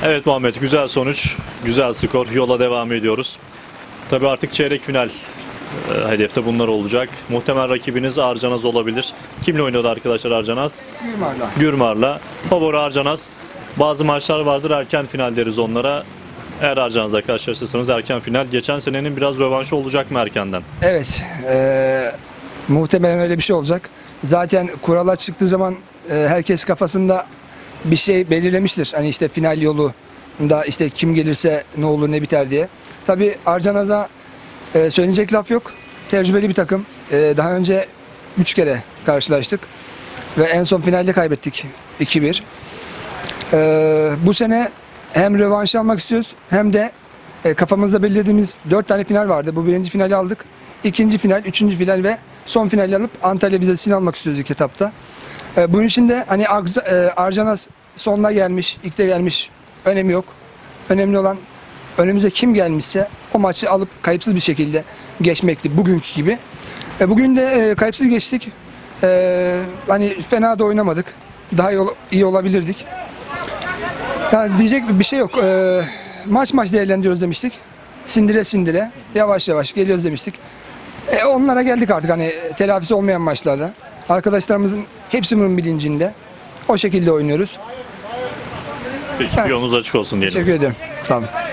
Evet Muhammed, güzel sonuç, güzel skor. Yola devam ediyoruz. Tabii artık çeyrek final hedefte bunlar olacak. Muhtemel rakibiniz Arcanaz olabilir. Kimle oynuyordu arkadaşlar Arcanaz? Gürmar'la. Gürmar'la. Favori Arcanaz. Bazı maçlar vardır, erken final deriz onlara. Eğer Arcanaz'la karşılaşırsanız erken final. Geçen senenin biraz rövanşı olacak mı erkenden? Evet. Muhtemelen öyle bir şey olacak. Zaten kurallar çıktığı zaman herkes kafasında bir şey belirlemiştir. Hani işte final yolunda işte kim gelirse ne olur ne biter diye. Tabii Arcanaz'a söyleyecek laf yok. Tecrübeli bir takım. Daha önce 3 kere karşılaştık. Ve en son finalde kaybettik 2-1. Bu sene hem rövanş almak istiyoruz hem de kafamızda belirlediğimiz 4 tane final vardı. Bu birinci finali aldık. İkinci final, üçüncü final ve son finali alıp Antalya vizesini almak istiyoruz ilk etapta. Bunun için de hani Arcanaz sonuna gelmiş, ilk de gelmiş, önemi yok. Önemli olan önümüze kim gelmişse o maçı alıp kayıpsız bir şekilde geçmekti bugünkü gibi. Bugün de kayıpsız geçtik. Hani fena da oynamadık. Daha iyi olabilirdik. Yani diyecek bir şey yok. Maç değerlendiriyoruz demiştik. Sindire sindire, yavaş yavaş geliyoruz demiştik. Onlara geldik artık hani telafisi olmayan maçlarda. Arkadaşlarımızın hepsi bunun bilincinde. O şekilde oynuyoruz. Peki, yolunuz açık olsun diyelim. Teşekkür ederim. Sağ olun.